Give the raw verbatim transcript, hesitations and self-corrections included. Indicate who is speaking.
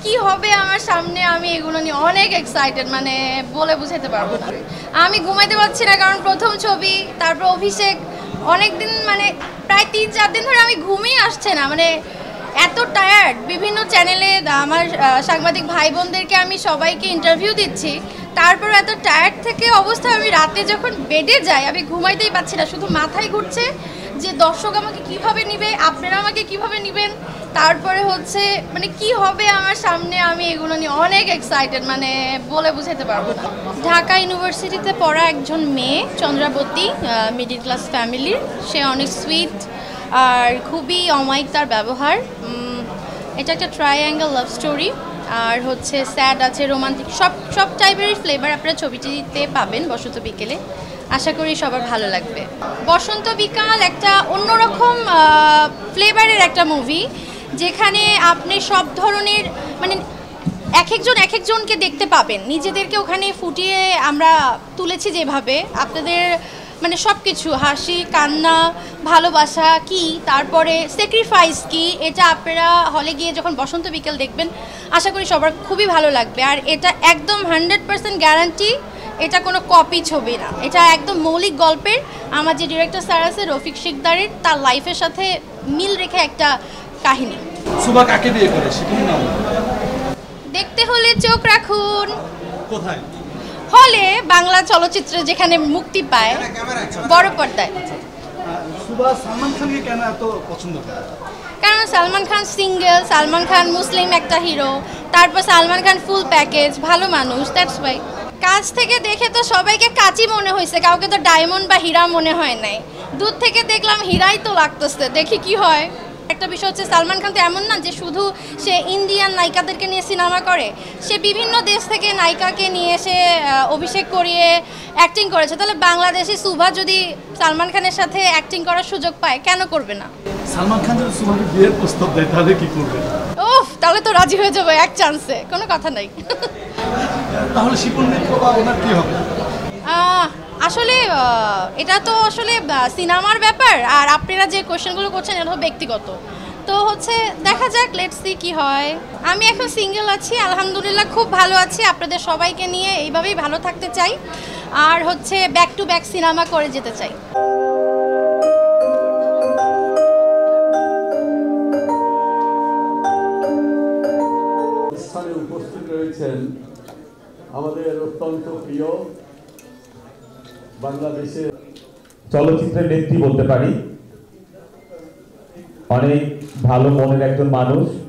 Speaker 1: কি হবে আমার সামনে আমি এগুলো নিয়ে অনেক এক্সাইটেড, মানে বলে বুঝাতে পারবো না। আমি ঘুমাইতে পারছি না কারণ প্রথম ছবি, তারপর অভিষেক, অনেক দিন মানে প্রায় তিন চার দিন ধরে আমি ঘুমিয়ে আসছে না, মানে এত টায়ার্ড। বিভিন্ন চ্যানেলে আমার সাংবাদিক ভাই বোনদেরকে আমি সবাইকে ইন্টারভিউ দিচ্ছি, তারপর এত টায়ার্ড থেকে অবস্থা আমি রাতে যখন বেডে যাই আমি ঘুমাইতেই পারছি না, শুধু মাথায় ঘুরছে যে দর্শক আমাকে কিভাবে নিবে, আপনারা আমাকে কিভাবে নেবেন, তারপরে হচ্ছে মানে কি হবে আমার সামনে আমি এগুলো নিয়ে অনেক এক্সাইটেড, মানে বলে বুঝাতে পারবো না। ঢাকা ইউনিভার্সিটিতে পড়া একজন মেয়ে, চন্দ্রাবতী, মিডিল ক্লাস ফ্যামিলির। সে অনেক সুইট আর খুবই অমায়িক তার ব্যবহার। এটা একটা ট্রায়াঙ্গেল লাভ স্টোরি, আর হচ্ছে স্যাড আছে, রোমান্টিক, সব সব টাইপেরই ফ্লেভার আপনারা ছবিটিতে পাবেন বসন্ত বিকেলে। আশা করি সবার ভালো লাগবে। বসন্ত বিকাল একটা অন্যরকম ফ্লেভারের একটা মুভি, যেখানে আপনি সব ধরনের মানে এক একজন এক একজনকে দেখতে পাবেন, নিজেদেরকে ওখানে ফুটিয়ে আমরা তুলেছি যেভাবে, আপনাদের মানে সব কিছু হাসি কান্না ভালোবাসা কি, তারপরে স্যাক্রিফাইস কি, এটা আপনারা হলে গিয়ে যখন বসন্ত বিকেল দেখবেন আশা করি সবার খুবই ভালো লাগবে। আর এটা একদম হান্ড্রেড পার্সেন্ট গ্যারান্টি এটা কোনো কপি ছবি না, এটা একদম মৌলিক গল্পের। আমার যে ডিরেক্টর স্যার আছে রফিক শিকদারের, তার লাইফের সাথে মিল রেখে একটা কাহিনী।
Speaker 2: সুবা কাকে বিয়ে করে সেটাই নাম
Speaker 1: দেখতে হলে চোখ রাখুন
Speaker 2: কোথায়?
Speaker 1: হলে বাংলা চলচ্চিত্র যেখানে মুক্তি পায় বড় পর্দায়।
Speaker 2: সুবা সালমান খানকে কেন এত পছন্দ করে?
Speaker 1: কারণ সালমান খান সিঙ্গেল, সালমান খান মুসলিম একটা হিরো, তারপর সালমান খান ফুল প্যাকেজ, ভালো মানুষ, দ্যাটস ওয়াই। কাছ থেকে দেখে তো সবাইকে কাচই মনে হয়েছে, কাউকে তো ডায়মন্ড বা হীরা মনে হয় নাই। দূর থেকে দেখলাম হীরাই তো লাগতেছে, দেখি কি হয়। একটা বিষয় হচ্ছে সালমান খান তো এমন না যে শুধু সে ইন্ডিয়ান নায়িকাদেরকে নিয়ে সিনেমা করে, সে বিভিন্ন দেশ থেকে নায়িকাকে নিয়ে এসে অভিষেক করিয়ে অ্যাক্টিং করেছে। তাহলে বাংলাদেশি সুভা যদি সালমান খানের সাথে অ্যাক্টিং করার সুযোগ পায় কেন করবে না?
Speaker 2: সালমান খান যদি সুভাকে বিয়ের প্রস্তাব দেয় তাহলে কি করবে?
Speaker 1: ওফ, তাহলে তো রাজি হয়ে যাবে এক চান্সে, কোনো কথা নাই।
Speaker 2: তাহলে শিপন মিত্র বা ওনার কি হবে?
Speaker 1: আসলে এটা তো আসলে সিনেমার ব্যাপার, আর আপনারা যে কোয়েশ্চেনগুলো করছেন এটা ব্যক্তিগত, তো হচ্ছে দেখা যাক, লেটস সি কি হয়। আমি এখন সিঙ্গেল আছি, আলহামদুলিল্লাহ খুব ভালো আছি। আপনাদের সবাইকে নিয়ে এইভাবেই ভালো থাকতে চাই, আর হচ্ছে ব্যাক টু ব্যাক সিনেমা করে যেতে চাই।
Speaker 3: স্থানে উপস্থিত রয়েছেন আমাদের অত্যন্ত প্রিয় বাংলাদেশের
Speaker 4: চলচ্চিত্রের নেত্রী বলতে পারি, অনেক ভালো মনের একজন মানুষ।